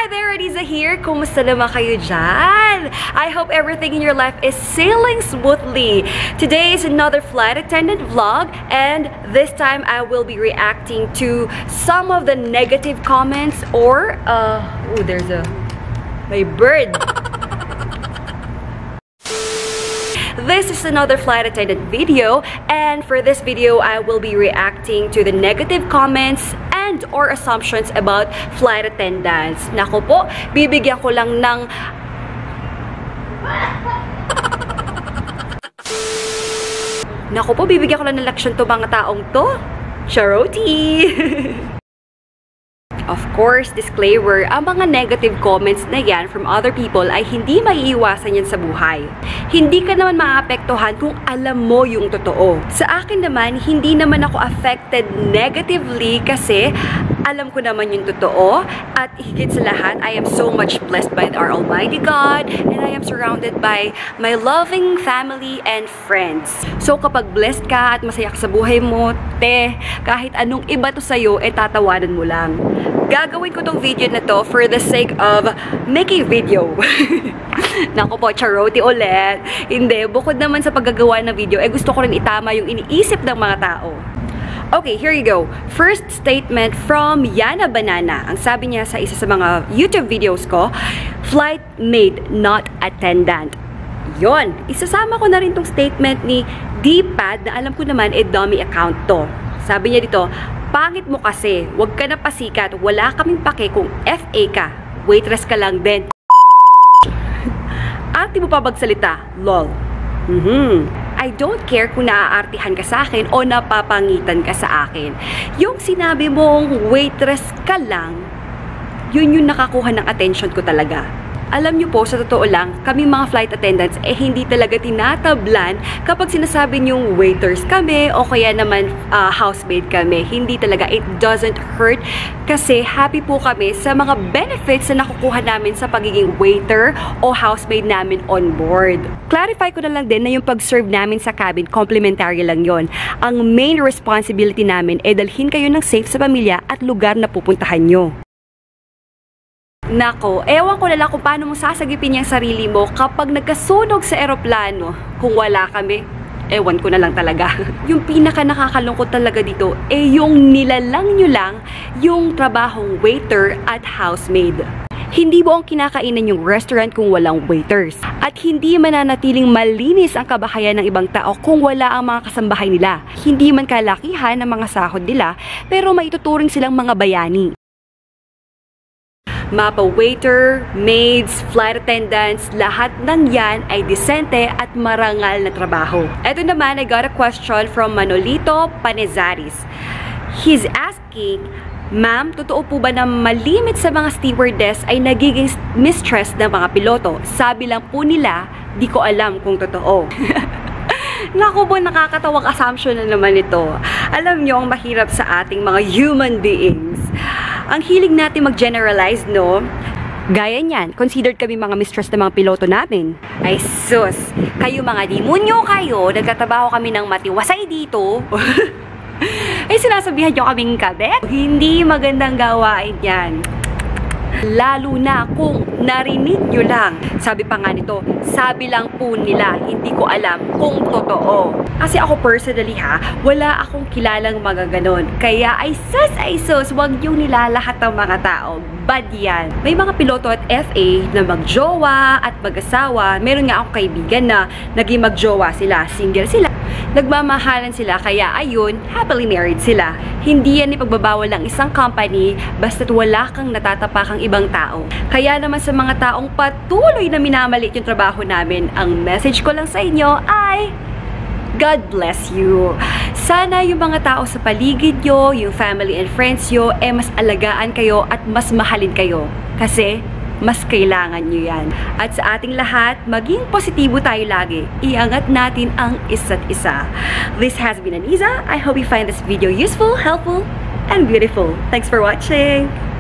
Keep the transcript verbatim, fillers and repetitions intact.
Hi there, Ariza here. Kumusta naman kayo dyan? I hope everything in your life is sailing smoothly. Today is another flight attendant vlog, and this time I will be reacting to some of the negative comments or, uh, oh, there's a, my bird. This is another flight attendant video, and for this video, I will be reacting to the negative comments and or assumptions about flight attendants. Nako po, bibigyan ko lang ng Nako po, bibigyan ko lang ng leksyon to mga taong to. Charoti! Of course, disclaimer, ang mga negative comments na yan from other people ay hindi maiiwasan yan sa buhay. Hindi ka naman maapektuhan kung alam mo yung totoo. Sa akin naman, hindi naman ako affected negatively kasi alam ko naman yung totoo, at higit sa lahat, I am so much blessed by our Almighty God, and I am surrounded by my loving family and friends. So kapag blessed ka at masaya ka sa buhay mo, te, kahit anong iba to sa'yo, eh tatawanan mo lang. Gagawin ko tong video na to for the sake of making video. Naku po, charoti ulit. Hindi, bukod naman sa paggagawa ng video, eh gusto ko rin itama yung iniisip ng mga tao. Okay, here you go. First statement from Yana Banana. Ang sabi niya sa isa sa mga YouTube videos ko, flight mate, not attendant. Yon, isasama ko na rin tong statement ni D-Pad na alam ko naman eh dummy account to. Sabi niya dito, pangit mo kasi, wag ka na pasikat, wala kaming pake kung F A ka, waitress ka lang din. At di mo pa magsalita, lol. Mm-hmm. I don't care kung naaartihan ka sa akin o napapangitan ka sa akin. Yung sinabi mong waitress ka lang, yun yung nakakuha ng attention ko talaga. Alam nyo po, sa totoo lang, kami mga flight attendants, eh hindi talaga tinatablan kapag sinasabi nyong waiters kami o kaya naman uh, housemaid kami. Hindi talaga, it doesn't hurt kasi happy po kami sa mga benefits na nakukuha namin sa pagiging waiter o housemaid namin on board. Clarify ko na lang din na yung pag-serve namin sa cabin, complimentary lang yon. Ang main responsibility namin ay dalhin kayo ng safe sa pamilya at lugar na pupuntahan nyo. Nako, ewan ko na lang kung paano mo sasagipin yung sarili mo kapag nagkasunog sa eroplano. Kung wala kami, ewan ko na lang talaga. Yung pinaka nakakalungkot talaga dito, eh yung nilalang nyo lang yung trabahong waiter at housemaid. Hindi buong kinakainan yung restaurant kung walang waiters. At hindi mananatiling malinis ang kabahayan ng ibang tao kung wala ang mga kasambahay nila. Hindi man kalakihan ang mga sahod nila, pero maituturing silang mga bayani. Mapa waiter, maids, flight attendants, lahat ng yan ay disente at marangal na trabaho. Ito naman, I got a question from Manolito Panezaris. He's asking, ma'am, totoo po ba na malimit sa mga stewardess ay nagiging mistress ng mga piloto? Sabi lang po nila, di ko alam kung totoo. Naku po, nakakatawang assumption na naman ito. Alam nyo, ang mahirap sa ating mga human beings. Ang hilig natin mag-generalize, no? Gaya niyan, considered kami mga mistress ng mga piloto namin. Ay sus, kayo mga demonyo kayo, nagtatrabaho kami ng matiwasay dito. Ay sinasabihan nyo kaming kabet? Hindi magandang gawain yan. Lalo na kung narinig nyo lang. Sabi pa nga nito, sabi lang po nila, hindi ko alam kung totoo. Kasi ako personally ha, wala akong kilalang mga ganon. Kaya ay sus, ay sus, wag yung nilalahat ng mga tao. Bad yan. May mga piloto at F A na magjowa at mag-asawa. Meron nga akong kaibigan na naging magjowa sila, single sila. Nagmamahalan sila, kaya ayun, happily married sila. Hindi yan ipagbabawal ng isang company basta't wala kang natatapakang ibang tao. Kaya naman sa mga taong patuloy na minamalit yung trabaho namin, ang message ko lang sa inyo ay God bless you. Sana yung mga tao sa paligid nyo, yung family and friends nyo, eh mas alagaan kayo at mas mahalin kayo. Kasi mas kailangan nyo yan. At sa ating lahat, maging positibo tayo lagi. Iangat natin ang isa't isa. This has been Aniza. I hope you find this video useful, helpful, and beautiful. Thanks for watching!